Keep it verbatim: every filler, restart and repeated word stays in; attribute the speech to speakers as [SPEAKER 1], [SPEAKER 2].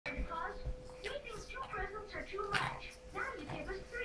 [SPEAKER 1] Because we think two presents are too much. Now you give us three.